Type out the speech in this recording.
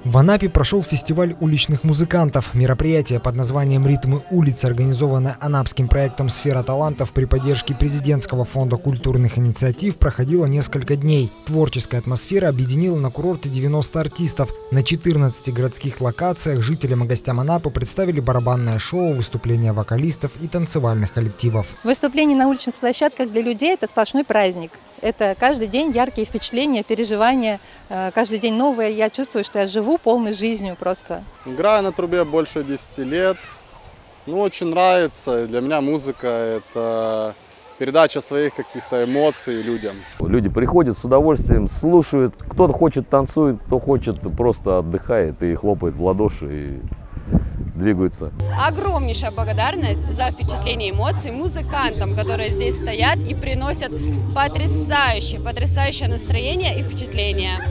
В Анапе прошел фестиваль уличных музыкантов. Мероприятие под названием «Ритмы улиц», организованное анапским проектом «Сфера талантов» при поддержке президентского фонда культурных инициатив, проходило несколько дней. Творческая атмосфера объединила на курорте 90 артистов. На 14 городских локациях жителям и гостям Анапы представили барабанное шоу, выступления вокалистов и танцевальных коллективов. Выступление на уличных площадках для людей – это сплошной праздник. Это каждый день яркие впечатления, переживания, каждый день новое. Я чувствую, что я живу полной жизнью просто. Играю на трубе больше 10 лет. Очень нравится. Для меня музыка – это передача своих каких-то эмоций людям. Люди приходят с удовольствием, слушают. Кто-то хочет танцует, кто хочет просто отдыхает и хлопает в ладоши и двигаются. Огромнейшая благодарность за впечатление, эмоций музыкантам, которые здесь стоят и приносят потрясающее настроение и впечатление.